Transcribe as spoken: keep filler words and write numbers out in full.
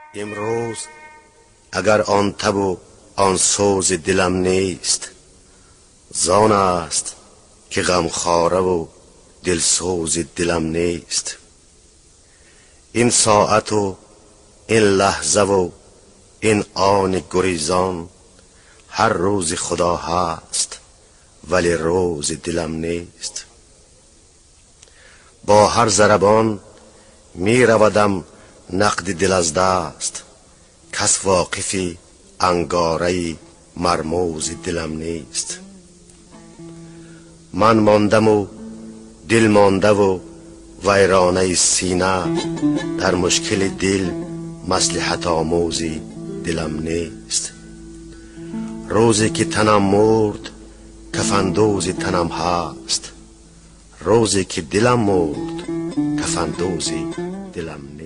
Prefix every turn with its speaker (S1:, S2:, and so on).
S1: امروز اگر آن تب و آن سوز دلم نیست، زان است که غمخواره و دلسوز دلم نیست. این ساعت و این لحظه و این آن گریزان، هر روز خدا هست ولی روز دلم نیست. با هر ضربان می رودم نقد دل از دست، کس واقفی انگاره مرموز دلم نیست. من ماندم و دل مانده و ویرانه سینه، در مشکل دل مصلحت آموزی دلم نیست. روزی که تنم مرد کفندوز تنم هست، روزی که دلم مرد کفندوز دلم نیست.